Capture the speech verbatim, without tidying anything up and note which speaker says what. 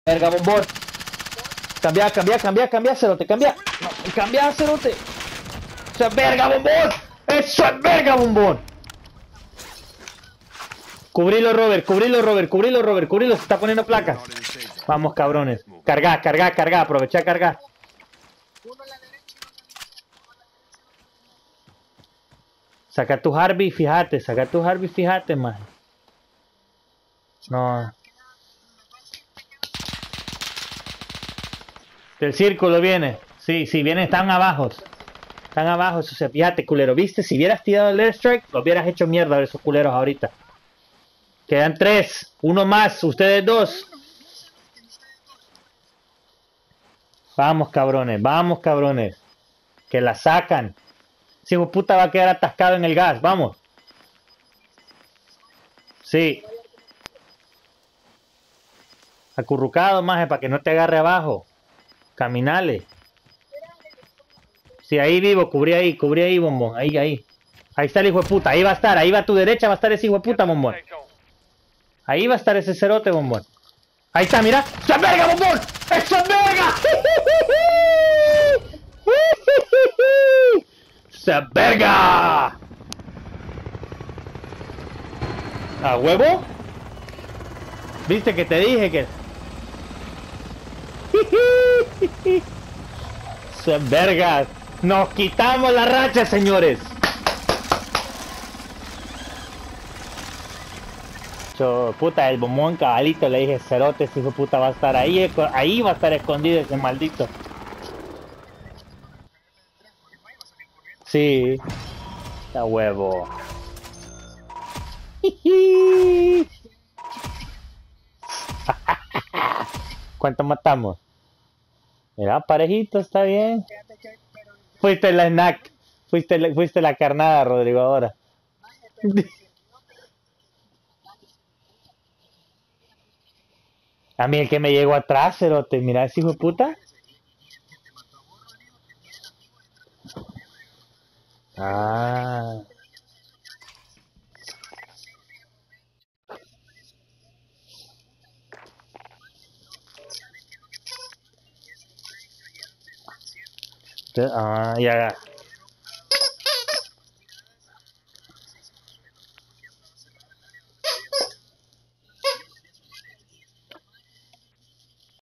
Speaker 1: Verga, bombón. Cambia, cambia, cambia, cambia, cerote, cambia. No, cambia, cerote. Eso es verga, bombón. Eso es verga, bombón. Cubrilo, Robert, cubrilo, Robert, cubrilo, Robert, cubrilo. Se está poniendo placas. Vamos, cabrones. Carga, carga, carga. Aprovecha, carga. Saca tu Harvey, fíjate. Saca tu Harvey, fíjate, man. No. Del círculo viene. Sí, sí, vienen, están abajo. Están abajo, eso se fíjate, culero. ¿Viste? Si hubieras tirado el airstrike, lo hubieras hecho mierda a esos culeros ahorita. Quedan tres. Uno más. Ustedes dos. Vamos, cabrones. Vamos, cabrones. Que la sacan. Ese hijo de puta va a quedar atascado en el gas. Vamos. Sí. Acurrucado, maje, para que no te agarre abajo. Caminale. Sí, ahí vivo. Cubrí ahí. Cubrí ahí, bombón. Ahí, ahí. Ahí está el hijo de puta. Ahí va a estar. Ahí va a tu derecha. Va a estar ese hijo de puta, bombón. Ahí va a estar ese cerote, bombón. Ahí está, mira. ¡Eso es verga, bombón! ¡Eso es verga! ¡Eso es verga! ¿A huevo? ¿Viste que te dije que...? ¡Eso es verga! ¡Nos quitamos la racha, señores! Yo, puta, el bombón cabalito, le dije, cerote, ese hijo de puta va a estar ahí, ahí va a estar escondido ese maldito. Sí, a huevo. ¿Cuánto matamos? Mira, parejito, está bien. Fuiste la snack, fuiste, la- fuiste la carnada, Rodrigo, ahora. A mí el que me llegó atrás, cerote, mira ese hijo de puta. Ah. Ah, ya.